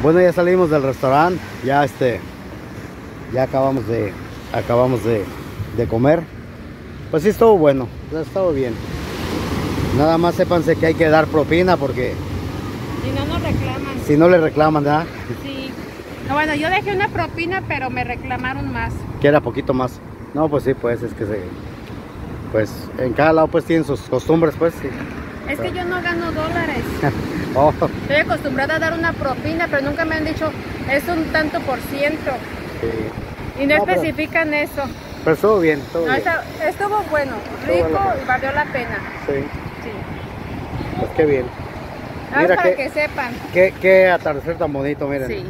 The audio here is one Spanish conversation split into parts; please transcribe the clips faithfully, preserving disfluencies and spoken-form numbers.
Bueno, ya salimos del restaurante, ya este, ya acabamos de, acabamos de, de comer. Pues sí estuvo bueno, ya estuvo bien. Nada más sépanse que hay que dar propina porque si no nos reclaman. Si no le reclaman, ¿verdad? Sí. No, bueno, yo dejé una propina, pero me reclamaron más. Que era poquito más. No, pues sí, pues es que se, pues en cada lado pues tienen sus costumbres, pues sí. Es que yo no gano dólares. Oh. Estoy acostumbrada a dar una propina, pero nunca me han dicho es un tanto por ciento. Sí. Y no, No, especifican pero, eso. Pero estuvo bien, estuvo no, bien. Está, estuvo bueno, rico estuvo y valió la pena. Sí. Sí. Pues qué bien. Ah, Mira para que, que sepan. Qué, qué atardecer tan bonito, miren. Sí.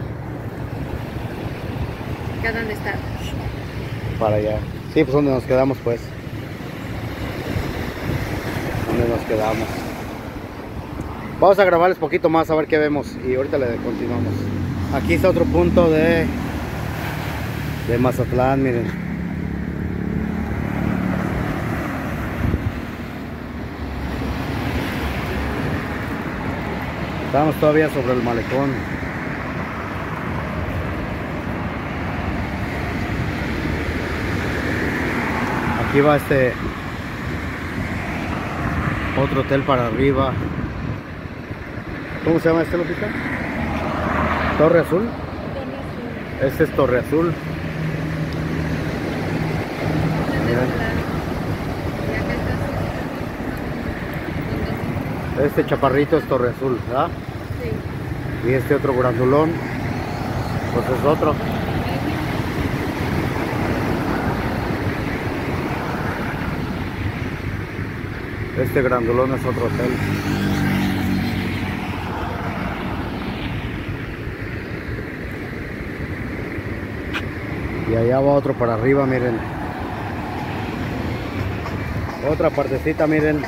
¿Qué dónde está? Para allá. Sí, pues donde nos quedamos, pues. ¿Dónde nos quedamos? Vamos a grabarles poquito más a ver qué vemos y ahorita le continuamos. Aquí está otro punto de de Mazatlán, miren. Estamos todavía sobre el malecón. Aquí va este otro hotel para arriba. ¿Cómo se llama este, Lupita? Torre Azul. Este es Torre Azul. Miren. Este chaparrito es Torre Azul, ¿verdad? Sí. Y este otro grandulón, pues es otro. Este grandulón es otro hotel. Y allá va otro para arriba, miren. Otra partecita, miren.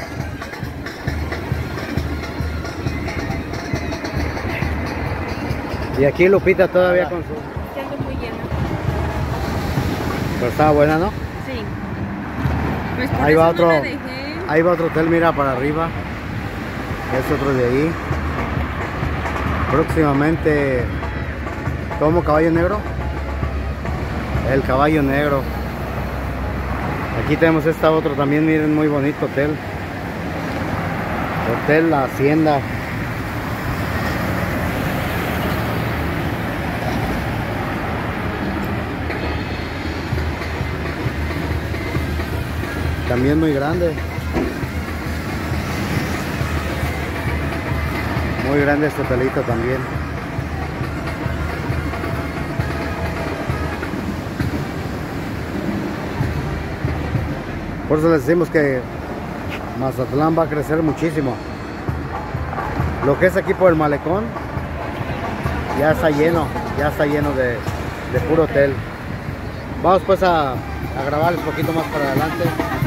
Y aquí Lupita todavía con su... Siendo muy llena. Pero estaba buena, ¿no? Sí. Pues por ahí eso va no otro. la dejé. Ahí va otro hotel, mira, para arriba. Es otro de ahí. Próximamente, ¿cómo? ¿Caballo Negro? El Caballo Negro. Aquí tenemos esta otro también, miren, muy bonito hotel. Hotel La Hacienda. También muy grande. Muy grande este hotelito también. Por eso les decimos que Mazatlán va a crecer muchísimo. Lo que es aquí por el malecón ya está lleno, ya está lleno de, de puro hotel. Vamos pues a, a grabarles un poquito más para adelante.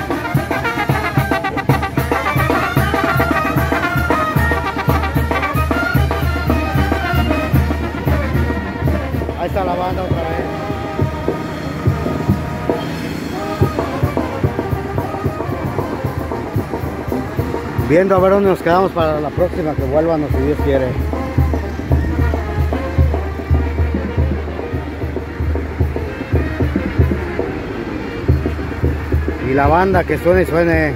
Ahí está la banda otra vez. Viendo a ver dónde nos quedamos para la próxima que vuelvan, si Dios quiere. Y la banda que suene y suene.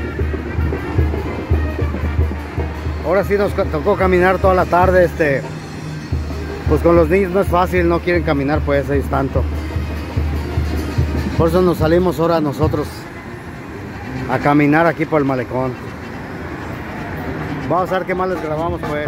Ahora sí nos tocó caminar toda la tarde, este, pues con los niños no es fácil, no quieren caminar pues ellos tanto. Por eso nos salimos ahora nosotros a caminar aquí por el malecón. Vamos a ver qué más les grabamos pues.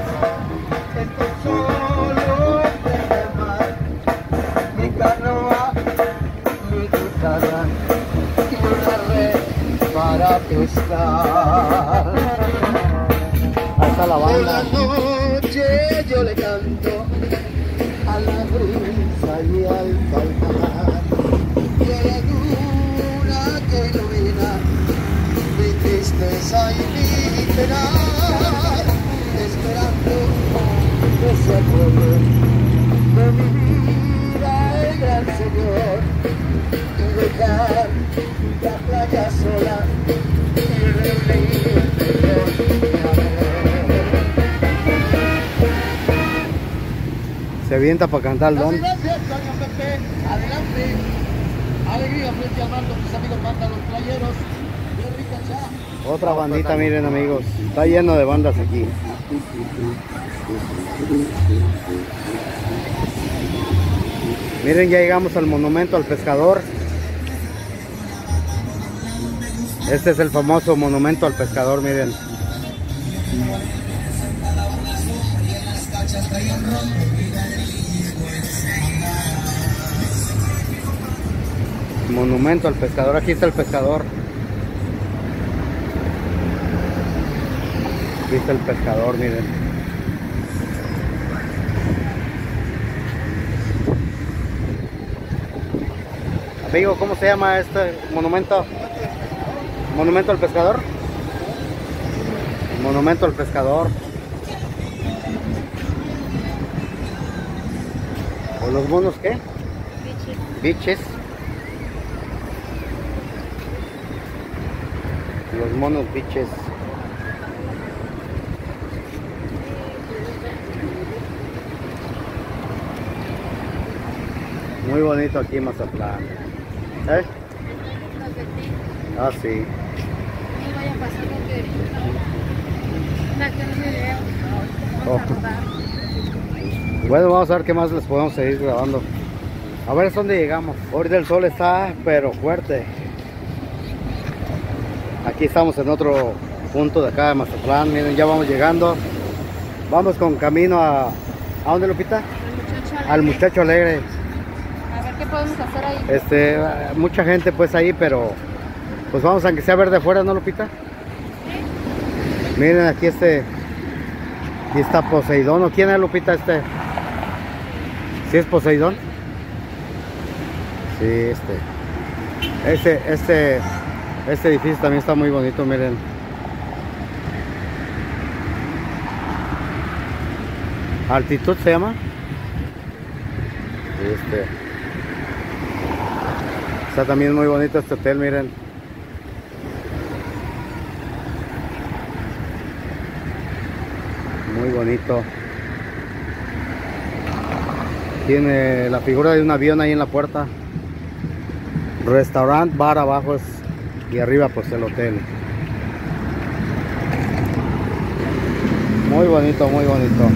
Mi canoa, mi guitarra y una red para pescar. Ahí está la banda. Por la noche yo le canto a la brisa y al palmar y a la luna que ilumina mi tristeza y mi penar, esperando que se acuerde de mi vida el gran Señor y dejar la playa sola y reunirme con mi amor. avienta para cantar el don. Gracias, Toño Pepe, adelante. Alegría frente al mando, mis amigos mandan los playeros. Bien rica ya. Otra bandita, miren amigos. Está lleno de bandas aquí. Miren, ya llegamos al monumento al pescador. Este es el famoso monumento al pescador, miren. Monumento al pescador, aquí está el pescador. Aquí está el pescador, miren. Amigo, ¿cómo se llama este monumento? ¿Monumento al pescador? Monumento al pescador. ¿O los monos qué? Biches. Los monos biches. Muy bonito aquí en Mazatlán. ¿Eh? Ah, sí. Oh. Bueno, vamos a ver qué más les podemos seguir grabando. A ver hasta dónde llegamos. Ahorita el sol está pero fuerte. Aquí estamos en otro punto de acá de Mazatlán. Miren, ya vamos llegando. Vamos con camino a... ¿A dónde, Lupita? Al Muchacho Alegre. A ver qué podemos hacer ahí. Este, mucha gente pues ahí, pero pues vamos a que sea ver de afuera, ¿no, Lupita? Sí. Miren, aquí este, aquí está Poseidón. ¿O quién es, Lupita, este? ¿Sí es Poseidón? Sí, este. Este, este, este edificio también está muy bonito, miren. Altitud se llama. Este. Está también muy bonito este hotel, miren. Muy bonito. Tiene la figura de un avión ahí en la puerta. Restaurant, bar abajo es, y arriba pues el hotel. Muy bonito, muy bonito.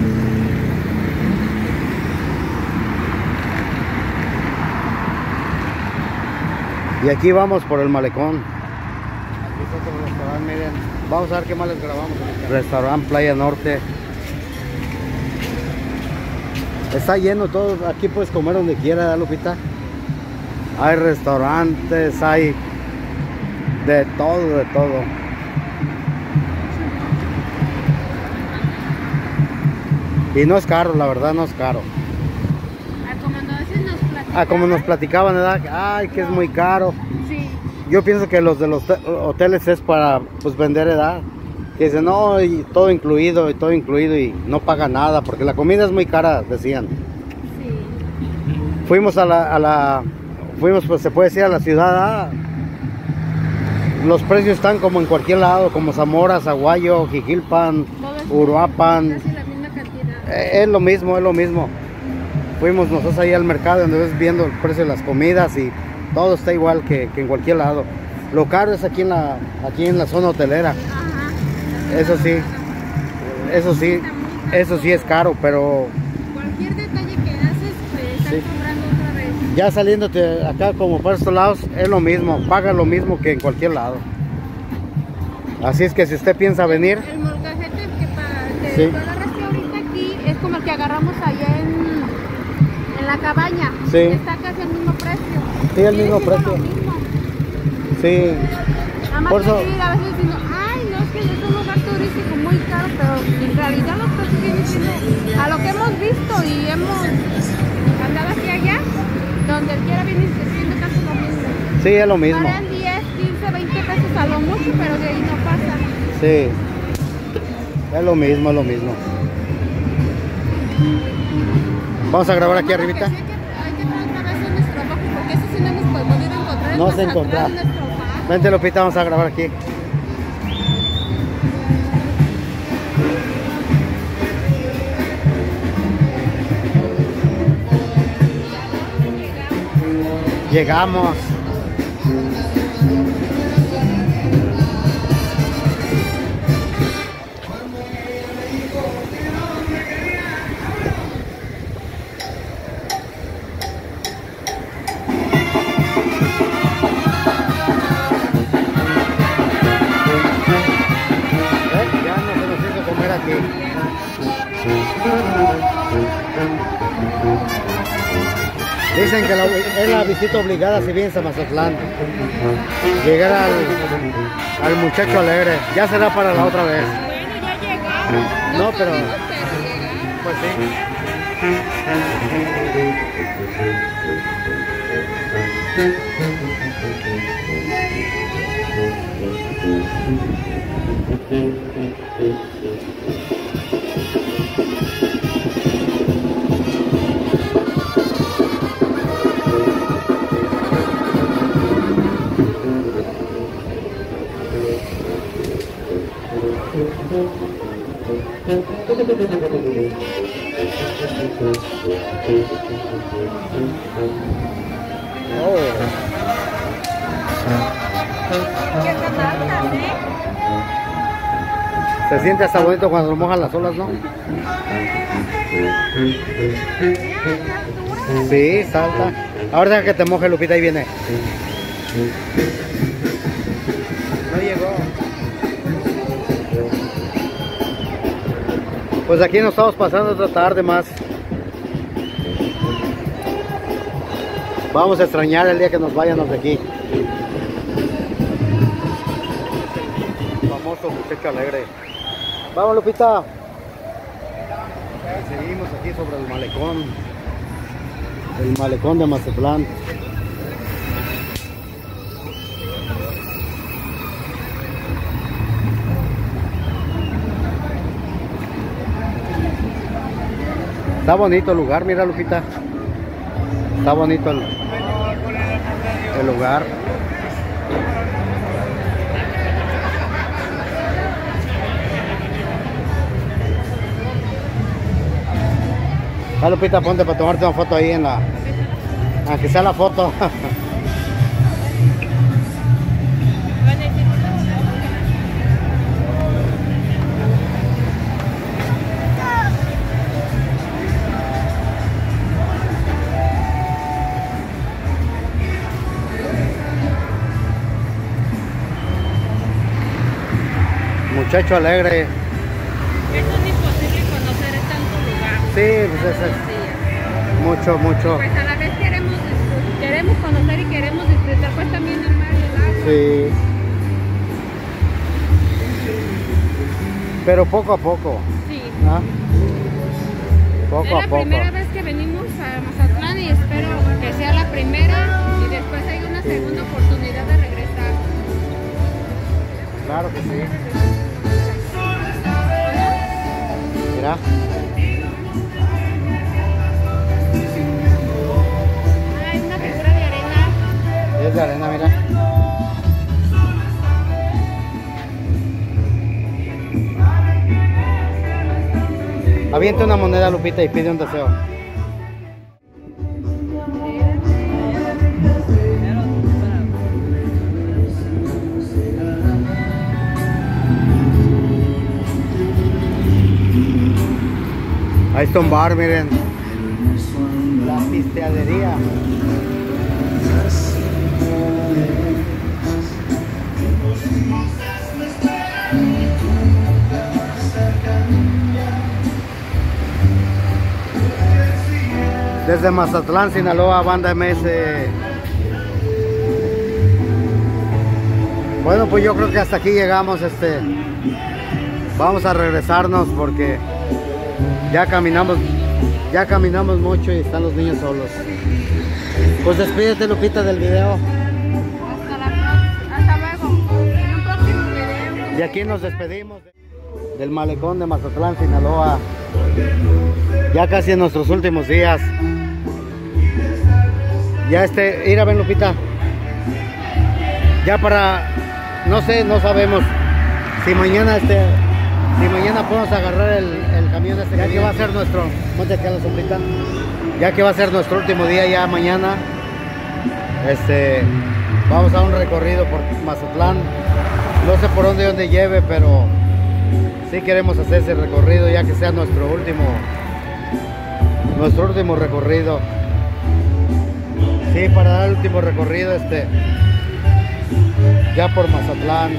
Y aquí vamos por el malecón. Aquí está otro restaurante, miren. Vamos a ver qué más les grabamos. Restaurante Playa Norte. Está lleno todo. Aquí puedes comer donde quiera, Lupita. Hay restaurantes, hay de todo, de todo. Y no es caro, la verdad no es caro. Ah, como nos platicaban, ¿verdad? Ay, que es muy caro. Sí. Yo pienso que los de los hoteles es para pues vender, edad. Que dicen, no, y todo incluido, y todo incluido, y no paga nada, porque la comida es muy cara, decían. Sí. Fuimos a la, a la, fuimos, pues se puede decir, a la ciudad. Ah, los precios están como en cualquier lado, como Zamora, Zaguayo, Jiquilpan, Uruapan. Casi la misma cantidad. Eh, es lo mismo, es lo mismo. Fuimos nosotros ahí al mercado donde ves viendo el precio de las comidas y todo está igual que, que en cualquier lado. Lo caro es aquí en la, aquí en la zona hotelera. Ajá. Eso sí, eso sí, eso sí es caro, pero cualquier detalle que haces te están sí. cobrando otra vez. Ya saliéndote acá como para estos lados es lo mismo, paga lo mismo que en cualquier lado. Así es que si usted piensa venir, El molcajete que para que sí. tú agarraste ahorita aquí es como el que agarramos allá en En la cabaña, sí. Está casi el mismo precio. Sí, el mismo Sigue siendo precio. lo mismo. Sí, Nada más por que eso, aquí a veces diciendo, ay, no, es que es un lugar turístico muy caro, pero en realidad los precios vienen siendo a lo que hemos visto y hemos andado aquí y allá, donde el quiera viene siendo casi lo mismo. sí, es lo mismo. Pagan diez, quince, veinte pesos a lo mucho, pero de ahí no pasa. Sí, es lo mismo, es lo mismo. Vamos a grabar aquí arribita. Hay que, hay que traer otra vez en nuestro box, porque eso sí no hemos podido encontrar. No en se Mazatlán, encontrar. en nuestro bar. Vente, Lupita, vamos a grabar aquí. Llegamos. Dicen que la, es la visita obligada si vienes a Mazatlán. Llegar al, al muchacho alegre. Ya será para la otra vez. Bueno, ya llegamos. No, pero... Pues Oh. ¿Qué tan altas, eh? Se siente hasta bonito cuando lo mojan las olas, ¿no? Sí, salta. Ahora deja que te moje, Lupita, ahí viene. No llegó. Pues aquí nos estamos pasando otra tarde más. Vamos a extrañar el día que nos vayamos de aquí. Famoso muchacho alegre. Vamos, Lupita. Seguimos aquí sobre el malecón. El malecón de Mazatlán. Está bonito el lugar, mira, Lupita. Está bonito el, el lugar. Ah, Lupita, ponte para tomarte una foto ahí en la... Aunque sea la foto. Muchacho alegre. Eso es imposible conocer en tanto lugar. Sí, pues eso es mucho, mucho. Pues a la vez queremos, queremos conocer y queremos disfrutar pues también el mar y el agua. Sí. Pero poco a poco. Sí. ¿Ah? Poco Es a la poco. primera vez que venimos a Mazatlán y espero que sea la primera y después hay una segunda oportunidad de regresar. Claro que sí. Mira. Hay una figura de arena. Es de arena, mira. Avienta una moneda, Lupita, y pide un deseo. Ahí está un bar, miren. La pisteadería. Desde Mazatlán, Sinaloa, Banda M S. Bueno, pues yo creo que hasta aquí llegamos. Este, vamos a regresarnos porque ya caminamos, ya caminamos mucho y están los niños solos. Pues despídete, Lupita, del video. Hasta, la pro- hasta luego. En un próximo video. Y aquí nos despedimos del malecón de Mazatlán, Sinaloa. Ya casi en nuestros últimos días. Ya este, ir a ver, Lupita. Ya para, no sé, no sabemos si mañana este, si mañana podemos agarrar el, el camión este. Ya que va a ser nuestro, ponte aquí a la sombrita. Ya que va a ser nuestro último día ya mañana. Este, vamos a un recorrido por Mazatlán. No sé por dónde, dónde lleve, pero sí queremos hacer ese recorrido, ya que sea nuestro último, nuestro último recorrido. Sí, para dar el último recorrido, este, ya por Mazatlán.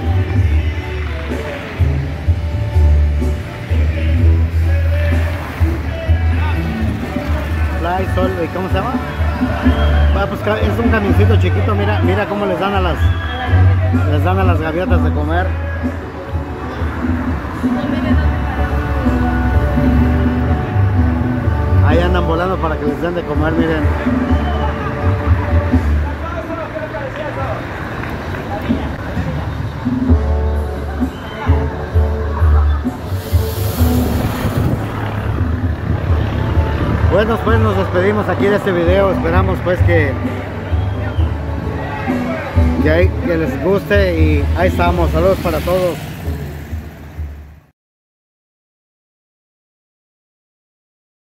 Fly Sol, ¿cómo se llama? Va, pues es un camioncito chiquito, mira, mira cómo les dan a las, les dan a las gaviotas de comer. Ahí andan volando para que les den de comer, miren. Bueno, pues nos despedimos aquí de este video. Esperamos pues que, que, que les guste y ahí estamos. Saludos para todos.